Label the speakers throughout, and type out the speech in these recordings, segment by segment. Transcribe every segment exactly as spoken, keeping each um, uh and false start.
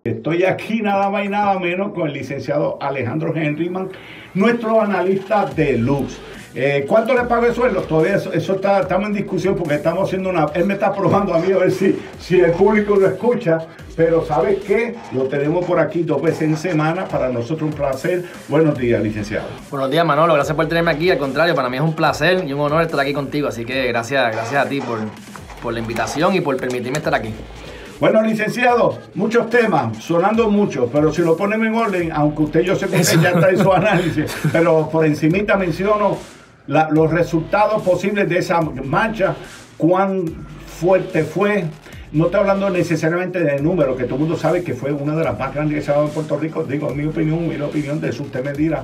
Speaker 1: Estoy aquí nada más y nada menos con el licenciado Alejandro Henryman, nuestro analista de Lux. Eh, ¿Cuánto le pago el sueldo? Todavía eso, eso está, estamos en discusión porque estamos haciendo una... Él me está probando a mí a ver si, si el público lo escucha, pero ¿sabes qué? Lo tenemos por aquí dos veces en semana, para nosotros un placer. Buenos días, licenciado.
Speaker 2: Buenos días, Manolo, gracias por tenerme aquí, al contrario, para mí es un placer y un honor estar aquí contigo, así que gracias, gracias a ti por, por la invitación y por permitirme estar aquí.
Speaker 1: Bueno, licenciado, muchos temas, sonando mucho, pero si lo ponemos en orden, aunque usted yo sé que usted ya está en su análisis, pero por encimita menciono la, los resultados posibles de esa marcha, cuán fuerte fue. No estoy hablando necesariamente de número, que todo el mundo sabe que fue una de las más grandes que se ha dado en Puerto Rico, digo, en mi opinión y la opinión de eso, usted me dirá.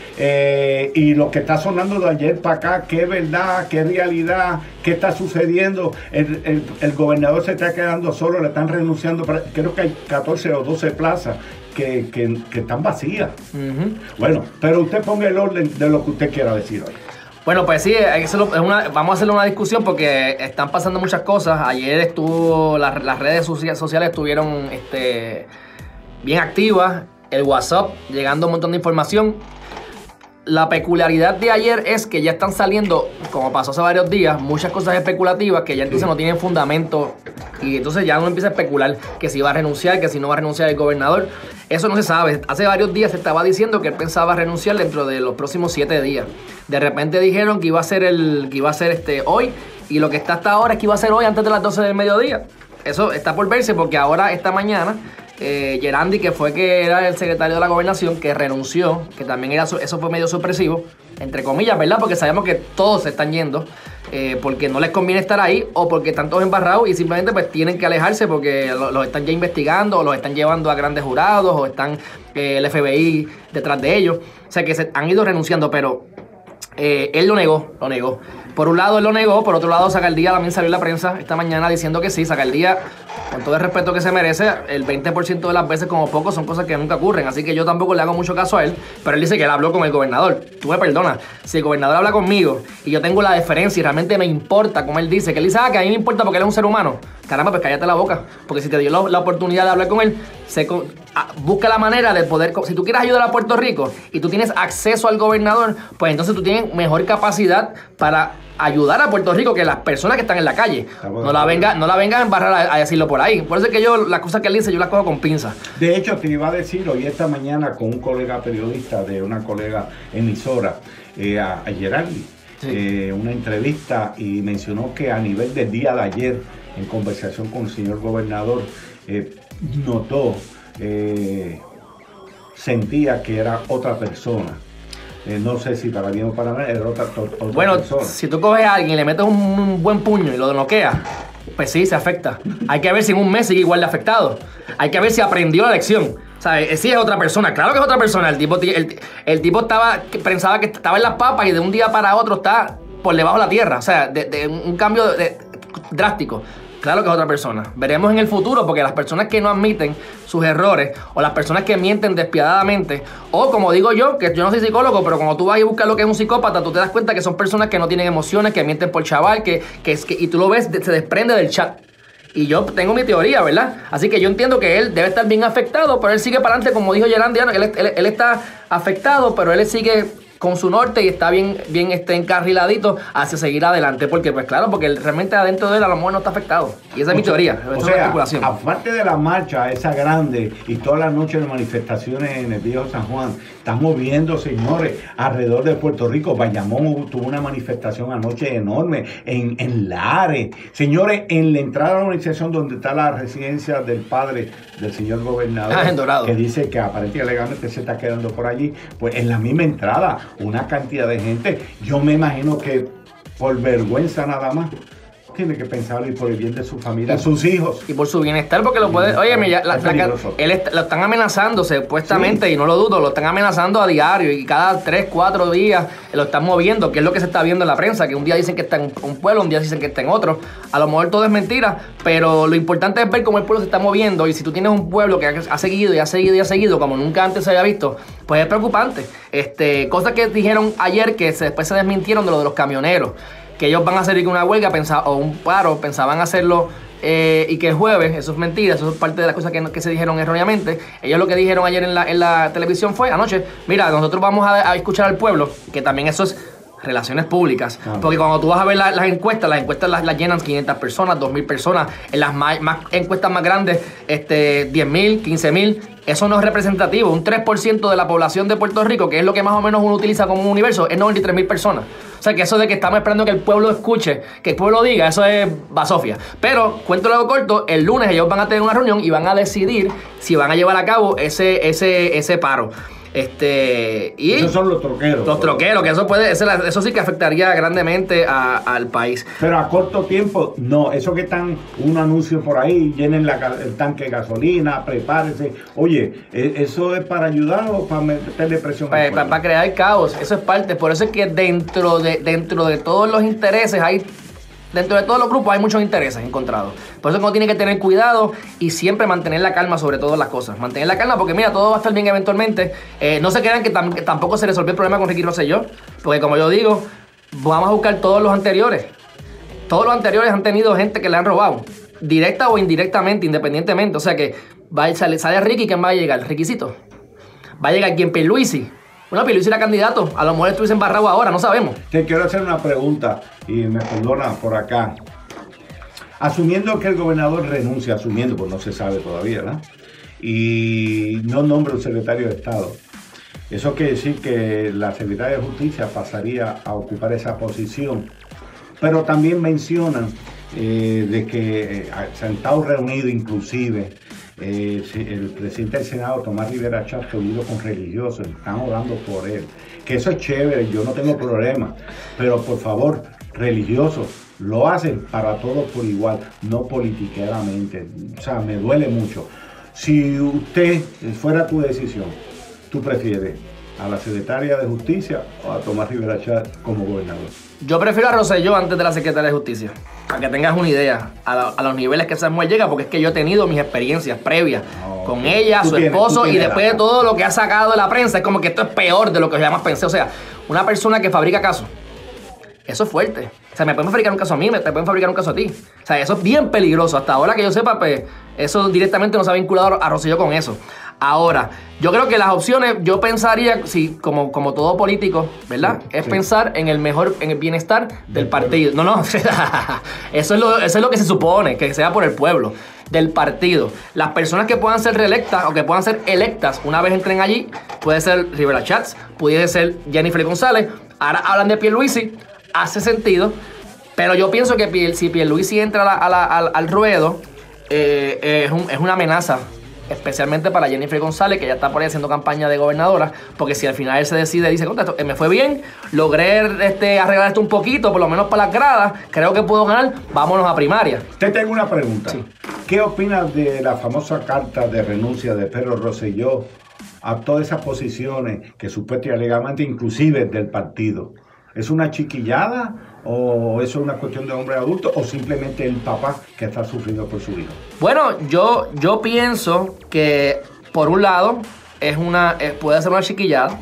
Speaker 1: Eh, y lo que está sonando de ayer para acá, qué verdad, qué realidad, qué está sucediendo. El, el, el gobernador se está quedando solo, le están renunciando. Creo que hay catorce o doce plazas que, que, que están vacías. Uh-huh. Bueno, pero usted ponga el orden de lo que usted quiera decir hoy.
Speaker 2: Bueno, pues sí, es una, vamos a hacerle una discusión porque están pasando muchas cosas. Ayer estuvo, las, las redes sociales estuvieron este, bien activas, el WhatsApp llegando un montón de información. La peculiaridad de ayer es que ya están saliendo, como pasó hace varios días, muchas cosas especulativas que ya entonces sí. no tienen fundamento y entonces ya uno empieza a especular que si va a renunciar, que si no va a renunciar el gobernador. Eso no se sabe. Hace varios días se estaba diciendo que él pensaba renunciar dentro de los próximos siete días. De repente dijeron que iba a ser el que iba a ser este hoy y lo que está hasta ahora es que iba a ser hoy antes de las doce del mediodía. Eso está por verse porque ahora esta mañana Eh, Gerandi, que fue que era el secretario de la gobernación, que renunció, que también era eso fue medio sorpresivo, entre comillas, ¿verdad? Porque sabemos que todos se están yendo eh, porque no les conviene estar ahí o porque están todos embarrados y simplemente pues tienen que alejarse porque los lo están ya investigando o los están llevando a grandes jurados o están eh, el F B I detrás de ellos. O sea que se han ido renunciando, pero eh, él lo negó, lo negó. Por un lado él lo negó, por otro lado Zacardía también salió en la prensa esta mañana diciendo que sí. Zacardía, con todo el respeto que se merece, el veinte por ciento de las veces como poco son cosas que nunca ocurren, así que yo tampoco le hago mucho caso a él, pero él dice que él habló con el gobernador. Tú me perdonas, si el gobernador habla conmigo y yo tengo la deferencia y realmente me importa, como él dice, que él dice, ah, que a mí me importa porque él es un ser humano, caramba, pues cállate la boca, porque si te dio la, la oportunidad de hablar con él, se, a, busca la manera de poder, si tú quieres ayudar a Puerto Rico y tú tienes acceso al gobernador, pues entonces tú tienes mejor capacidad para ayudar a Puerto Rico que las personas que están en la calle. No la venga, no la vengan a embarrar a, a decirlo por ahí. Por eso es que yo, las cosas que él dice, yo las cojo con pinzas.
Speaker 1: De hecho, te iba a decir hoy esta mañana con un colega periodista de una colega emisora, eh, a, a Gerandi, sí. eh, una entrevista, y mencionó que a nivel del día de ayer, en conversación con el señor gobernador, eh, notó, eh, sentía que era otra persona. Eh, no sé si para bien o para mal, era otra, otra
Speaker 2: bueno,
Speaker 1: persona.
Speaker 2: Si tú coges a alguien y le metes un, un buen puño y lo noqueas, pues sí, se afecta. Hay que ver si en un mes sigue igual de afectado. Hay que ver si aprendió la lección. ¿Sabes? Sí es otra persona, claro que es otra persona. El tipo, el, el tipo estaba, pensaba que estaba en las papas y de un día para otro está por debajo de la tierra. O sea, de, de un cambio de, de, drástico. Claro que es otra persona. Veremos en el futuro, porque las personas que no admiten sus errores, o las personas que mienten despiadadamente, o como digo yo, que yo no soy psicólogo, pero cuando tú vas y buscas lo que es un psicópata, tú te das cuenta que son personas que no tienen emociones, que mienten por chaval, que, que, es, que y tú lo ves, se desprende del chat. Y yo tengo mi teoría, ¿verdad? Así que yo entiendo que él debe estar bien afectado, pero él sigue para adelante, como dijo Gerandi, él, él, él está afectado, pero él sigue con su norte y está bien, bien este, encarriladito hacia seguir adelante. Porque, pues claro, porque él, realmente adentro de él a lo mejor no está afectado. Y esa es mi teoría.
Speaker 1: O sea, aparte de la marcha esa grande y todas las noches de manifestaciones en el viejo San Juan, estamos viendo, señores, alrededor de Puerto Rico. Bayamón tuvo una manifestación anoche enorme, en, en Lares. Señores, en la entrada de la organización donde está la residencia del padre del señor gobernador,
Speaker 2: ah, en Dorado,
Speaker 1: que dice que aparentemente legalmente se está quedando por allí, pues en la misma entrada, una cantidad de gente. Yo me imagino que por vergüenza nada más tiene que pensar y por el bien de su familia, sus hijos.
Speaker 2: Y por su bienestar, porque lo puede... Oye, la, la, la, él está, lo están amenazando supuestamente, sí. Y no lo dudo, lo están amenazando a diario y cada tres, cuatro días lo están moviendo, que es lo que se está viendo en la prensa, que un día dicen que está en un pueblo, un día dicen que está en otro. A lo mejor todo es mentira, pero lo importante es ver cómo el pueblo se está moviendo, y si tú tienes un pueblo que ha seguido y ha seguido y ha seguido como nunca antes se había visto, pues es preocupante. Este, cosas que dijeron ayer que se, después se desmintieron de lo de los camioneros, que ellos van a hacer una huelga pensaba, o un paro, pensaban hacerlo eh, y que el jueves, eso es mentira, eso es parte de las cosas que, que se dijeron erróneamente. Ellos lo que dijeron ayer en la, en la televisión fue, anoche, mira, nosotros vamos a, a escuchar al pueblo, que también eso es relaciones públicas, ah, porque cuando tú vas a ver la, las encuestas, las encuestas las, las llenan quinientas personas, dos mil personas, en las más, más encuestas más grandes, este, diez mil, quince mil, eso no es representativo. Un tres por ciento de la población de Puerto Rico, que es lo que más o menos uno utiliza como un universo, es noventa y tres mil personas. O sea que eso de que estamos esperando que el pueblo escuche, que el pueblo diga, eso es basofia. Pero, cuento luego corto, el lunes ellos van a tener una reunión y van a decidir si van a llevar a cabo ese, ese, ese paro. Este, y
Speaker 1: esos son los troqueros.
Speaker 2: Los troqueros, que eso puede, eso sí que afectaría grandemente a, al país.
Speaker 1: Pero a corto tiempo, no. Eso que están un anuncio por ahí, llenen la, el tanque de gasolina, prepárense. Oye, ¿eso es para ayudar o para meterle presión?
Speaker 2: Para, para, para crear caos, eso es parte. Por eso es que dentro de, dentro de todos los intereses hay... Dentro de todos los grupos hay muchos intereses encontrados. Por eso uno tiene que tener cuidado y siempre mantener la calma sobre todas las cosas. Mantener la calma porque mira, todo va a estar bien eventualmente. Eh, no se crean que, tam que tampoco se resolvió el problema con Ricky Rosselló. Porque como yo digo, vamos a buscar todos los anteriores. Todos los anteriores han tenido gente que le han robado. Directa o indirectamente, independientemente. O sea que va a, sale, sale Ricky, ¿quién va a llegar? Riquisito. Va a llegar quien, Pierluisi. Bueno, Pierluisi era candidato. A lo mejor estuviese embarrado ahora, no sabemos.
Speaker 1: Te quiero hacer una pregunta y me perdona por acá. Asumiendo que el gobernador renuncia, asumiendo, pues no se sabe todavía, ¿verdad? Y no nombra un secretario de Estado. Eso quiere decir que la secretaria de Justicia pasaría a ocupar esa posición. Pero también mencionan eh, de que eh, se han estado reunidos inclusive eh, el presidente del Senado, Tomás Rivera Chatz, reunido con religiosos, están orando por él. Que eso es chévere, yo no tengo problema, pero por favor, religiosos, lo hacen para todos por igual, no politiqueramente. O sea, me duele mucho. Si usted fuera tu decisión, ¿tú prefieres a la secretaria de Justicia o a Tomás Rivera Chatz como gobernador?
Speaker 2: Yo prefiero a Rosselló antes de la secretaria de Justicia. Para que tengas una idea a, la, a los niveles que esa mujer llega, porque es que yo he tenido mis experiencias previas oh, con ella, su tienes, esposo, y después la... de todo lo que ha sacado de la prensa, es como que esto es peor de lo que yo jamás pensé. O sea, una persona que fabrica casos, eso es fuerte. O sea, me pueden fabricar un caso a mí, me te pueden fabricar un caso a ti. O sea, eso es bien peligroso. Hasta ahora que yo sepa, pues, eso directamente no se ha vinculado a Rosselló con eso. Ahora, yo creo que las opciones, yo pensaría, sí, como, como todo político, ¿verdad? Sí, es sí. pensar en el mejor, en el bienestar del partido. No, no, eso es, lo, eso es lo que se supone, que sea por el pueblo, del partido. Las personas que puedan ser reelectas o que puedan ser electas una vez entren allí, puede ser Rivera Chatz, pudiese ser Jennifer González. Ahora hablan de Pierluisi, hace sentido, pero yo pienso que Pier, si Pierluisi entra a la, a la, al, al ruedo, eh, eh, es, un, es una amenaza. Especialmente para Jennifer González, que ya está por ahí haciendo campaña de gobernadora, porque si al final él se decide, dice, contra esto, me fue bien, logré este, arreglar esto un poquito, por lo menos para las gradas, creo que puedo ganar, vámonos a primaria.
Speaker 1: Te tengo una pregunta.
Speaker 2: Sí.
Speaker 1: ¿Qué opinas de la famosa carta de renuncia de Pedro Rosselló a todas esas posiciones que supuestamente y alegadamente inclusive del partido? ¿Es una chiquillada o eso es una cuestión de hombre adulto o simplemente el papá que está sufriendo por su hijo?
Speaker 2: Bueno, yo, yo pienso que por un lado es una, eh, puede ser una chiquillada.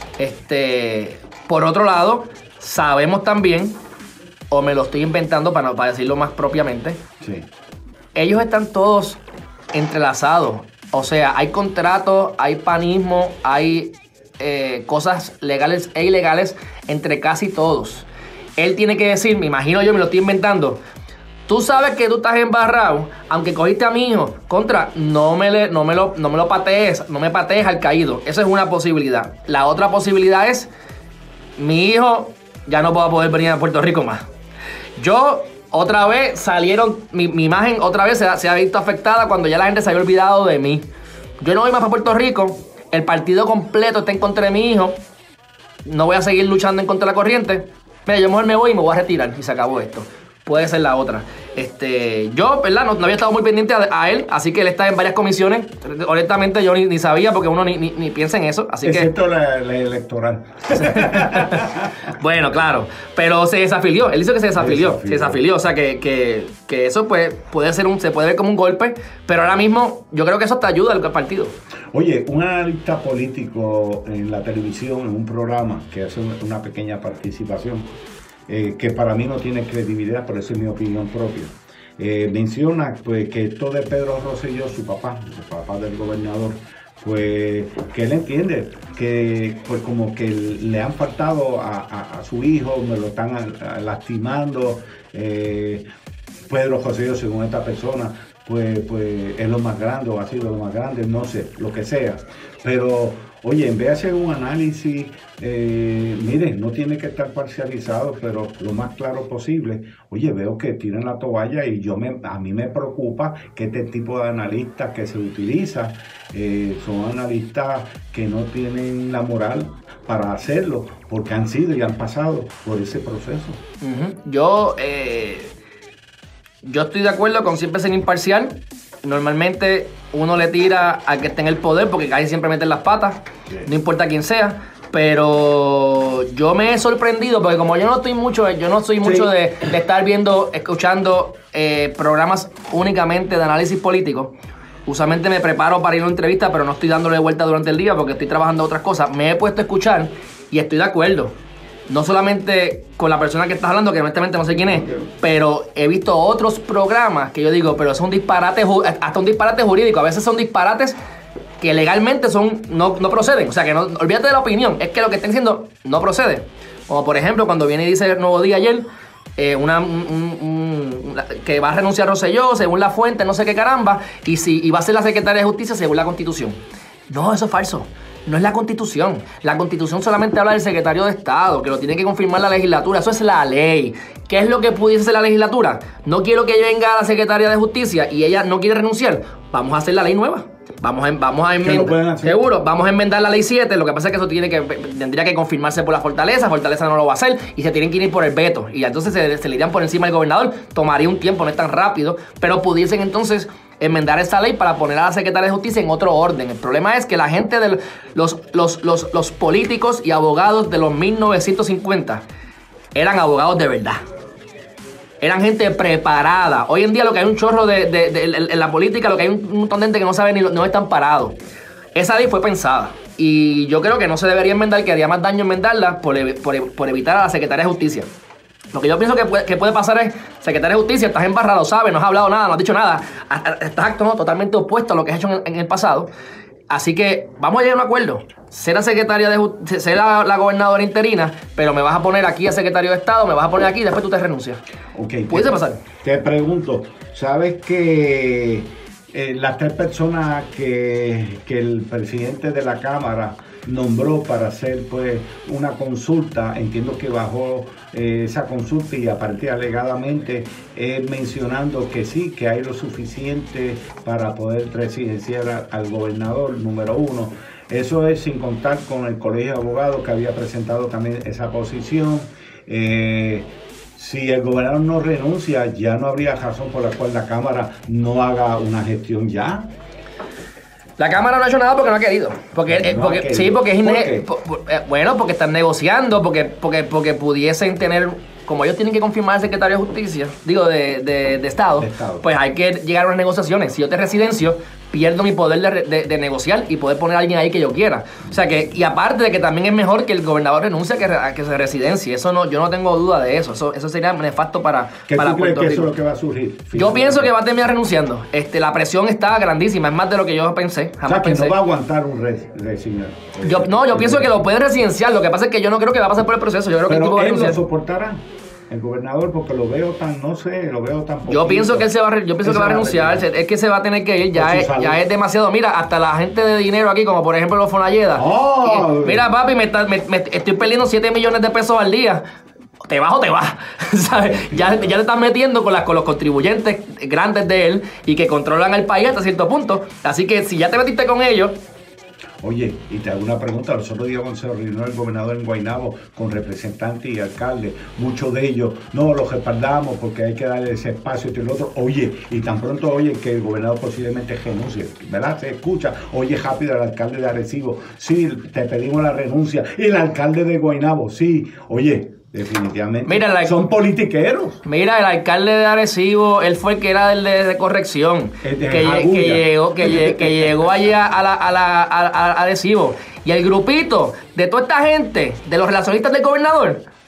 Speaker 2: Este, por otro lado, sabemos también, o me lo estoy inventando para, para decirlo más propiamente,
Speaker 1: sí.
Speaker 2: ellos están todos entrelazados. O sea, hay contratos, hay panismo, hay eh, cosas legales e ilegales entre casi todos. Él tiene que decir, me imagino yo, me lo estoy inventando, tú sabes que tú estás embarrado, aunque cogiste a mi hijo, contra, no me, le, no me, lo, no me lo patees, no me patees al caído. Esa es una posibilidad. La otra posibilidad es, mi hijo ya no va a poder venir a Puerto Rico más. Yo, otra vez, salieron, mi, mi imagen otra vez se ha, se ha visto afectada cuando ya la gente se había olvidado de mí. Yo no voy más para Puerto Rico, el partido completo está en contra de mi hijo, no voy a seguir luchando en contra de la corriente. Mira, yo mejor me voy y me voy a retirar y se acabó esto. Puede ser la otra. Este, yo, ¿verdad? No, no había estado muy pendiente a, a él, así que él está en varias comisiones. Honestamente, yo ni, ni sabía porque uno ni, ni, ni piensa en eso. Así
Speaker 1: Excepto
Speaker 2: que...
Speaker 1: la, la electoral.
Speaker 2: Bueno, claro. Pero se desafilió. Él dice que se desafilió. Se desafilió. O sea, que, que, que eso pues, puede ser un, se puede ver como un golpe. Pero ahora mismo, yo creo que eso te ayuda al partido.
Speaker 1: Oye, un analista político en la televisión, en un programa que hace una pequeña participación, Eh, que para mí no tiene credibilidad, pero esa es mi opinión propia. eh, menciona pues, que esto de Pedro Rosselló, su papá, el papá del gobernador, pues que él entiende que pues como que le han faltado a, a, a su hijo, me lo están a, a lastimando. eh, Pedro Rosselló, según esta persona, pues, pues es lo más grande, o ha sido lo más grande, no sé, lo que sea. Pero, oye, en vez de hacer un análisis, eh, miren, no tiene que estar parcializado, pero lo más claro posible. Oye, veo que tiran la toalla y yo me, a mí me preocupa que este tipo de analistas que se utiliza eh, son analistas que no tienen la moral para hacerlo, porque han sido y han pasado por ese proceso.
Speaker 2: Uh-huh. Yo... Eh... Yo estoy de acuerdo con siempre ser imparcial. Normalmente uno le tira al que esté en el poder porque casi siempre meten las patas, no importa quién sea. Pero yo me he sorprendido porque como yo no estoy mucho, yo no soy mucho sí. de, de estar viendo, escuchando eh, programas únicamente de análisis político. Usualmente me preparo para ir a una entrevista, pero no estoy dándole vuelta durante el día porque estoy trabajando otras cosas. Me he puesto a escuchar y estoy de acuerdo. No solamente con la persona que estás hablando, que honestamente no sé quién es, pero he visto otros programas que yo digo, pero son disparates, hasta un disparate jurídico. A veces son disparates que legalmente son no, no proceden. O sea, que no, olvídate de la opinión, es que lo que están diciendo no procede. Como por ejemplo, cuando viene y dice el Nuevo Día ayer, eh, una, un, un, un, que va a renunciar Rosselló, según la fuente, no sé qué caramba, y, si, y va a ser la secretaria de Justicia según la Constitución. No, eso es falso. No es la Constitución. La Constitución solamente habla del secretario de Estado, que lo tiene que confirmar la legislatura. Eso es la ley. ¿Qué es lo que pudiese hacer la legislatura? No quiero que venga la secretaria de Justicia y ella no quiere renunciar. Vamos a hacer la ley nueva. Vamos a, vamos a enmendar. Seguro, vamos a enmendar la ley siete. Lo que pasa es que eso tiene que, tendría que confirmarse por la Fortaleza. Fortaleza no lo va a hacer y se tienen que ir por el veto. Y entonces se, se le irían por encima al gobernador. Tomaría un tiempo, no es tan rápido. Pero pudiesen entonces enmendar esa ley para poner a la secretaria de Justicia en otro orden. El problema es que la gente de los, los, los, los políticos y abogados de los mil novecientos cincuenta eran abogados de verdad. Eran gente preparada. Hoy en día lo que hay un chorro de, de, de, de en la política, lo que hay un, un montón de gente que no sabe ni no están parados. Esa ley fue pensada. Y yo creo que no se debería enmendar, que haría más daño enmendarla por, por, por evitar a la secretaria de Justicia. Lo que yo pienso que puede, que puede pasar es, secretaria de Justicia, estás embarrado, sabes, no has hablado nada, no has dicho nada, estás actuando totalmente opuesto a lo que has hecho en, en el pasado. Así que vamos a llegar a un acuerdo. Será secretaria de Justicia, será la, la gobernadora interina, pero me vas a poner aquí a secretario de Estado, me vas a poner aquí y después tú te renuncias.
Speaker 1: Okay,
Speaker 2: ¿Puede pasar?
Speaker 1: Te pregunto, ¿sabes que eh, las tres personas que, que el presidente de la Cámara nombró para hacer pues una consulta, entiendo que bajó eh, esa consulta y aparte alegadamente eh, mencionando que sí, que hay lo suficiente para poder presidenciar al gobernador, número uno? Eso es sin contar con el colegio de abogados que había presentado también esa posición. Eh, si el gobernador no renuncia, ya no habría razón por la cual la Cámara no haga una gestión ya.
Speaker 2: La Cámara no ha hecho nada porque no ha querido. Porque, no eh, porque, ha querido. Sí, porque es ine- ¿Por por, eh, bueno, porque están negociando, porque, porque, porque pudiesen tener, como ellos tienen que confirmar al secretario de Justicia, digo, de, de, de, Estado, de Estado, pues hay que llegar a unas negociaciones. Si yo te residencio, pierdo mi poder de, de, de negociar y poder poner a alguien ahí que yo quiera. O sea que, y aparte de que también es mejor que el gobernador renuncie a que, a que se residencie. Eso no, yo no tengo duda de eso. Eso, eso sería nefasto para,
Speaker 1: ¿Qué
Speaker 2: para
Speaker 1: tú
Speaker 2: Puerto
Speaker 1: crees que
Speaker 2: Rico.
Speaker 1: Eso es lo que va a surgir?
Speaker 2: Yo pienso que va a terminar renunciando. Este, la presión está grandísima, es más de lo que yo pensé. Jamás
Speaker 1: o sea, que
Speaker 2: pensé.
Speaker 1: no va a aguantar un resignado.
Speaker 2: Yo, no, yo pienso que lo puede residenciar. Lo que pasa es que yo no creo que va a pasar por el proceso. Yo creo que
Speaker 1: Pero
Speaker 2: el tipo va a
Speaker 1: él
Speaker 2: renunciar.
Speaker 1: lo soportará. El gobernador, porque lo veo tan, no sé, lo veo tan poquito.
Speaker 2: Yo pienso que él se va a, re- yo pienso que va a renunciar, es que se va a tener que ir, ya es, ya es demasiado. Mira, hasta la gente de dinero aquí, como por ejemplo los Fonalleda.
Speaker 1: Oh.
Speaker 2: Mira, papi, me, está, me, me estoy perdiendo siete millones de pesos al día. Te vas o te vas. ¿Sabes? Ya, ya te estás metiendo con, las, con los contribuyentes grandes de él y que controlan el país hasta cierto punto. Así que si ya te metiste con ellos.
Speaker 1: Oye, y te hago una pregunta. Los otros días cuando se reunió el gobernador en Guaynabo con representantes y alcaldes, muchos de ellos, no, los respaldamos porque hay que darle ese espacio y todo lo otro. Oye, y tan pronto oye que el gobernador posiblemente renuncie, ¿verdad? Se escucha, oye rápido al alcalde de Arecibo, sí, te pedimos la renuncia. Y el alcalde de Guaynabo, sí, oye, definitivamente. Mira, la, son politiqueros.
Speaker 2: Mira, el alcalde de Arecibo, él fue el que era el de, de corrección. El de que, que llegó, que, que llegó allá a la, a la a, a Arecibo. Y el grupito de toda esta gente, de los relacionistas del gobernador,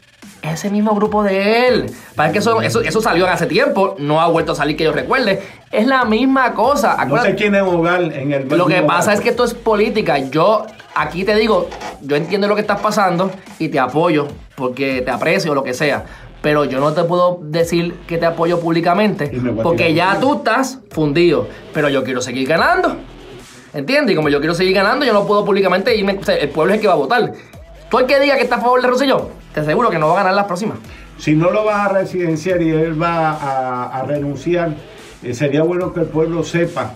Speaker 2: ese mismo grupo de él. Para que eso, eso, eso salió hace tiempo, no ha vuelto a salir que yo recuerde. Es la misma cosa.
Speaker 1: Acuérdate, no sé quién es hogar en el...
Speaker 2: Lo que pasa
Speaker 1: barco.
Speaker 2: es que esto es política. Yo aquí te digo, yo entiendo lo que estás pasando y te apoyo porque te aprecio o lo que sea. Pero yo no te puedo decir que te apoyo públicamente porque ya tú estás fundido. Pero yo quiero seguir ganando. ¿Entiendes? Y como yo quiero seguir ganando, yo no puedo públicamente irme. O sea, el pueblo es el que va a votar. Tú el que diga que está a favor de Rosselló, te aseguro que no va a ganar las próximas.
Speaker 1: Si no lo vas a residenciar y él va a, a renunciar, eh, sería bueno que el pueblo sepa.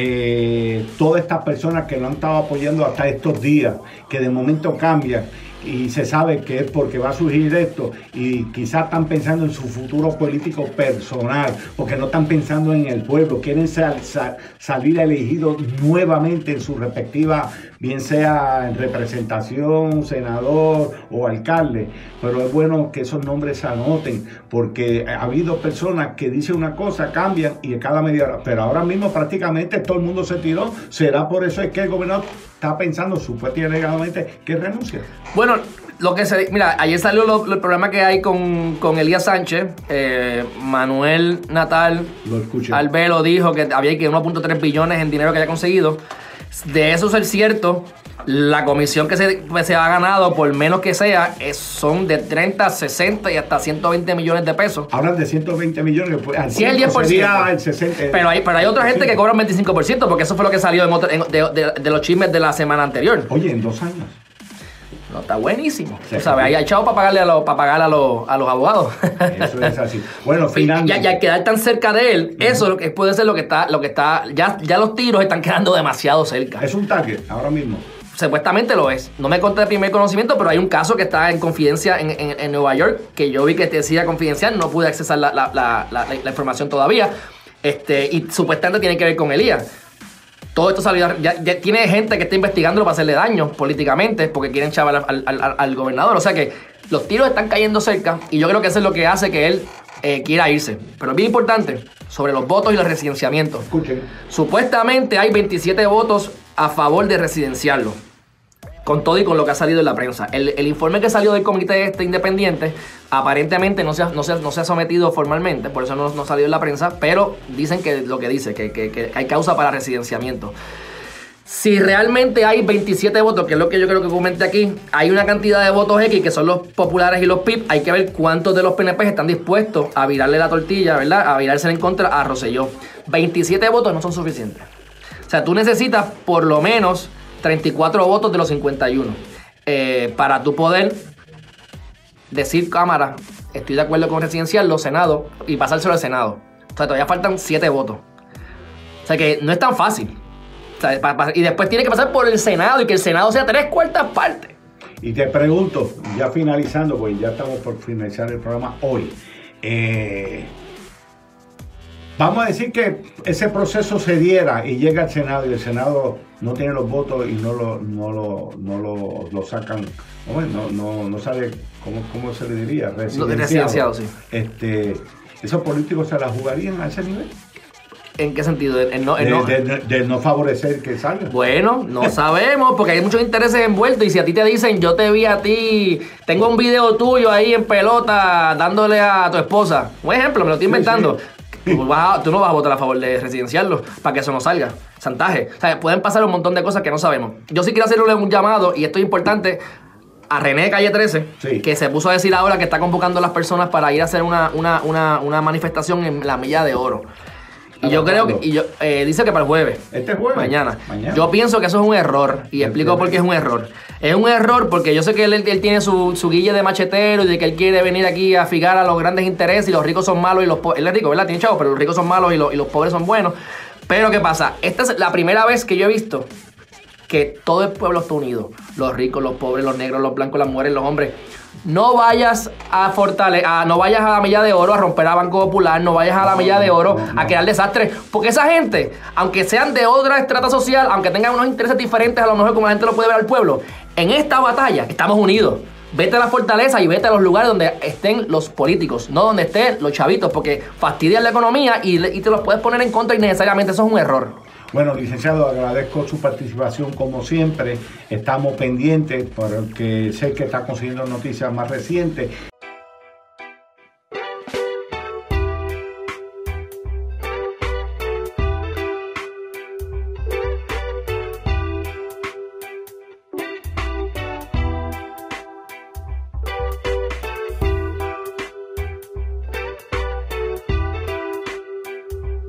Speaker 1: Eh, todas estas personas que lo han estado apoyando hasta estos días, que de momento cambian y se sabe que es porque va a surgir esto y quizás están pensando en su futuro político personal, porque no están pensando en el pueblo, quieren sal, sal, salir elegidos nuevamente en su respectiva, bien sea en representación, senador o alcalde, pero es bueno que esos nombres se anoten, porque ha habido personas que dicen una cosa, cambian y cada media hora, pero ahora mismo prácticamente todo el mundo se tiró. ¿Será por eso es que el gobernador está pensando supuestamente y alegadamente que renuncia?
Speaker 2: Bueno, lo que se... Mira, ayer salió lo, lo, el problema que hay con, con Elías Sánchez. Eh, Manuel Natal Albelo dijo que había que uno punto tres billones en dinero que haya conseguido. De eso ser cierto, la comisión que se, pues, se ha ganado, por menos que sea, es, son de treinta, sesenta y hasta ciento veinte millones de pesos.
Speaker 1: Hablan de ciento veinte millones. Pues, al
Speaker 2: sí, el diez por ciento.
Speaker 1: El sesenta,
Speaker 2: pero, hay, pero hay otra gente que cobra un veinticinco por ciento, porque eso fue lo que salió en otro, en, de, de, de los chismes de la semana anterior.
Speaker 1: Oye, en dos años.
Speaker 2: No, está buenísimo. Sí, tú sabes, ahí hay chavo para pagarle a los, para pagar a los, a los abogados.
Speaker 1: Eso es así. Bueno, finalmente.
Speaker 2: Ya, ya quedar tan cerca de él, uh-huh. eso es lo que puede ser lo que está, lo que está, ya, ya los tiros están quedando demasiado cerca.
Speaker 1: Es un target ahora mismo.
Speaker 2: Supuestamente lo es. No me conté de primer conocimiento, pero hay un caso que está en confidencia en, en, en Nueva York, que yo vi que decía confidencial, no pude accesar la, la, la, la, la, la información todavía. Este, y supuestamente tiene que ver con Elías. Todo esto salió, ya, ya tiene gente que está investigándolo para hacerle daño políticamente porque quieren chaval al, al, al, al gobernador. O sea que los tiros están cayendo cerca y yo creo que eso es lo que hace que él eh, quiera irse. Pero es bien importante, sobre los votos y los residenciamientos.
Speaker 1: Escuchen.
Speaker 2: Supuestamente hay veintisiete votos a favor de residenciarlo, con todo y con lo que ha salido en la prensa. El, el informe que salió del comité este independiente aparentemente no se ha, no se ha, no se ha sometido formalmente, por eso no, no salió en la prensa, pero dicen que lo que dice, que, que, que hay causa para residenciamiento. Si realmente hay veintisiete votos, que es lo que yo creo que comenté aquí, hay una cantidad de votos X, que son los populares y los P I P, hay que ver cuántos de los P N P están dispuestos a virarle la tortilla, ¿verdad? A virarse en contra a Rosselló. veintisiete votos no son suficientes. O sea, tú necesitas por lo menos treinta y cuatro votos de los cincuenta y uno eh, para tu poder decir, Cámara, estoy de acuerdo con residenciarlo, Senado, y pasárselo al Senado. O sea, todavía faltan siete votos. O sea que no es tan fácil. O sea, pa, pa, y después tiene que pasar por el Senado y que el Senado sea tres cuartas partes.
Speaker 1: Y te pregunto, ya finalizando, pues ya estamos por finalizar el programa hoy. Eh, vamos a decir que ese proceso se diera y llega al Senado y el Senado no tiene los votos y no lo, no lo, no lo, lo sacan, no, no, no sabe cómo, cómo se le diría, residenciado.
Speaker 2: Residenciado, sí.
Speaker 1: Este, ¿esos políticos se la jugarían a ese nivel?
Speaker 2: ¿En qué sentido? ¿En no, en
Speaker 1: de,
Speaker 2: no...
Speaker 1: De, de, de no favorecer que salga.
Speaker 2: Bueno, no sabemos, porque hay muchos intereses envueltos. Y si a ti te dicen, yo te vi a ti, tengo un video tuyo ahí en pelota dándole a tu esposa. Un ejemplo, me lo estoy inventando. Sí, sí. Tú, vas a, tú no vas a votar a favor de residenciarlo para que eso no salga. Chantaje. O sea, pueden pasar un montón de cosas que no sabemos. Yo sí quiero hacerle un llamado, y esto es importante, a René de Calle trece, sí, que se puso a decir ahora que está convocando a las personas para ir a hacer una, una, una, una manifestación en la Milla de Oro. Y yo creo que, y yo, eh, dice que para el jueves.
Speaker 1: Este jueves.
Speaker 2: Mañana.
Speaker 1: Mañana.
Speaker 2: Yo pienso que eso es un error. Y explico por qué es un error. Es un error porque yo sé que él, él tiene su, su guille de machetero y de que él quiere venir aquí a fijar a los grandes intereses y los ricos son malos y los pobres. Él es rico, ¿verdad? Tiene chavo, pero los ricos son malos y los, y los pobres son buenos. Pero ¿qué pasa? Esta es la primera vez que yo he visto que todo el pueblo está unido. Los ricos, los pobres, los negros, los blancos, las mujeres, los hombres. No vayas a Fortale, a, no vayas a la Milla de Oro a romper a Banco Popular, no vayas a la Milla de Oro no, no, no. a crear desastres, porque esa gente, aunque sean de otra estrata social, aunque tengan unos intereses diferentes a lo mejor como la gente lo puede ver al pueblo, en esta batalla estamos unidos. Vete a la fortaleza y vete a los lugares donde estén los políticos, no donde estén los chavitos, porque fastidian la economía y, y te los puedes poner en contra innecesariamente. Eso es un error.
Speaker 1: Bueno, licenciado, agradezco su participación como siempre. Estamos pendientes porque sé que está consiguiendo noticias más recientes